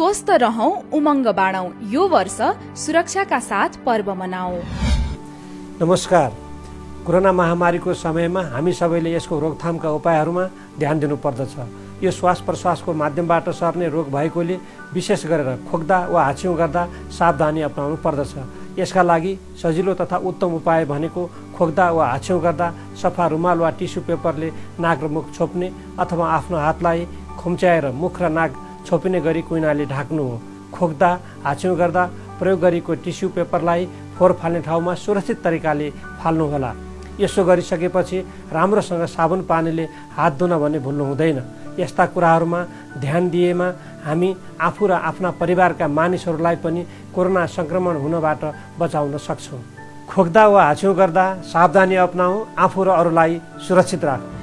स्वस्थ रहौं, उमंग बाँडौं। यो वर्ष सुरक्षाका साथ पर्व मनाऊ। नमस्कार। कोरोना महामारीको समयमा हामी सबैले यसको रोकथामका उपायहरूमा ध्यान दिनुपर्दछ। यो श्वास प्रश्वासको माध्यमबाट सर्ने रोग भएकोले विशेष गरेर खोक्दा वा हाच्छिउँ गर्दा सावधानी अपनाउनु पर्दछ। यसका लागि सजिलो तथा उत्तम उपाय भनेको खोक्दा वा हाच्छिउँ गर्दा सफा रुमाल वा टिस्यु पेपरले नाक र मुख छोप्ने अथवा आफ्नो हातलाई खुम्च्याएर मुख र नाक छोपिने गरी कुइनाले ढाक्नु हो। खोक्दा हाच्छिउँ गर्दा प्रयोग गरेको टिस्यु पेपरलाई फोहोर फाल्ने ठाउँमा सुरक्षित तरिकाले फाल्नुहोला। यसो गरिसकेपछि राम्रोसँग साबुन पानीले हात धुन भन्ने भुल्नु हुँदैन। यस्ता कुराहरूमा ध्यान दिएमा हामी आफू र आफ्ना परिवारका मानिसहरूलाई पनि कोरोना संक्रमण हुनबाट बचाउन सक्छौँ। खोक्दा वा हाच्छिउँ गर्दा सावधानी अपनाऊ, आफू र अरूलाई सुरक्षित राखौँ।